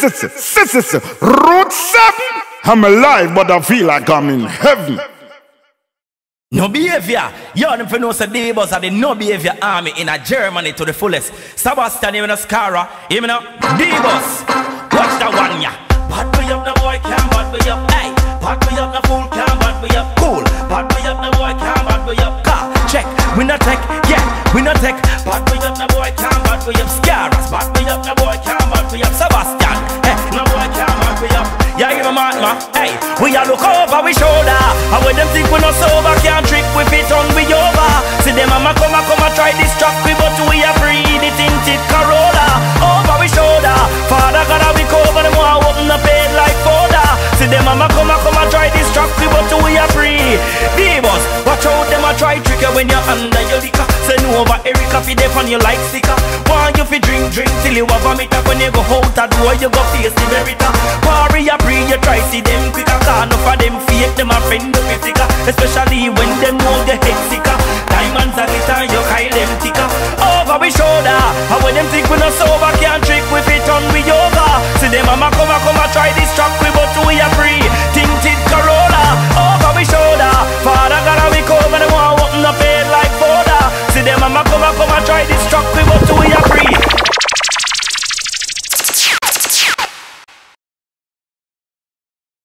Roots up. I'm alive, but I feel like I'm in heaven. No behavior. You don't know the neighbors are the no behavior army in a Germany to the fullest. Sebastian, even a Scara, even a Devos. Watch that one, yeah. Bad me up, the boy can't bad me up. Hey, bad me up, the fool can't bad me up. Cool. Bad me up, the boy can't bad me up. Car, check. We not tech, yeah, we not tech. Bad me up, the boy can't bad me up. Scaras, bad me up, the boy can't bad me up. Sebastian, hey, no boy can't bad me up. Yeah, give a man, hey, we a look over we shoulder. And when them think we not sober, can't trick we fit on we over. See them mama come and try this trap we, but we are free the tinted Corolla. Over we shoulder, Father God we cover them all open the bed like fodder. See them mama come and try this trap we, but we are free. Devos, watch out them a try trick you when you're under your liquor. Send over Erica fi dep on you like sticker. Want you fi drink till you have a vomit. When you go out that door you go face the verita. Warrior free, you try see them quicker. Cause enough of them fake, them a friend of physical. Especially when them know the head sicker. Diamonds are glitter, you call them ticker. Over we shoulder, and when them think we not sober, can't trick we fit on we over. See them mama come and try this track we, but we are free. Tinted Corolla.